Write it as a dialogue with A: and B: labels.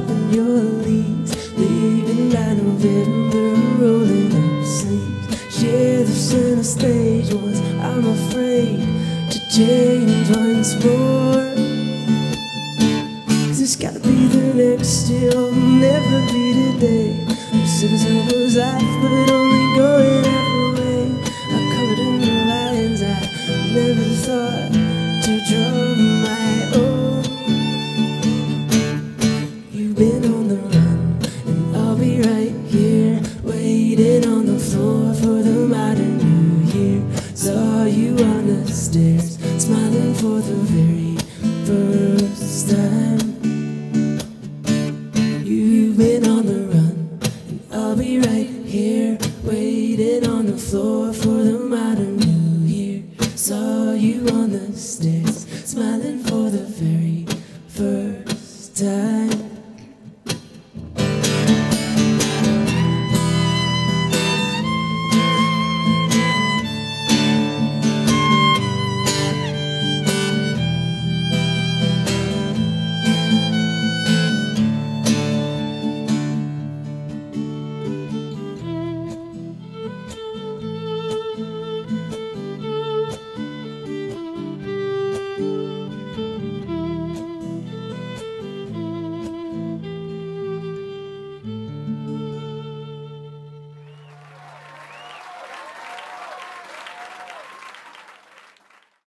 A: in your leaves, leaving by November, rolling up sleeves. Share the center stage once I'm afraid to change once more. 'Cause it's gotta be the next year, or never be today. I'm sick of life, but only going halfway. I'm covered in the lines I never thought to draw my own. You've been on the run, and I'll be right here, waiting on the floor for the modern New Year. Saw you on the stairs, smiling for the very first time. You've been on the run, and I'll be right here, waiting on the floor for the modern New Year. Saw you on the stairs, smiling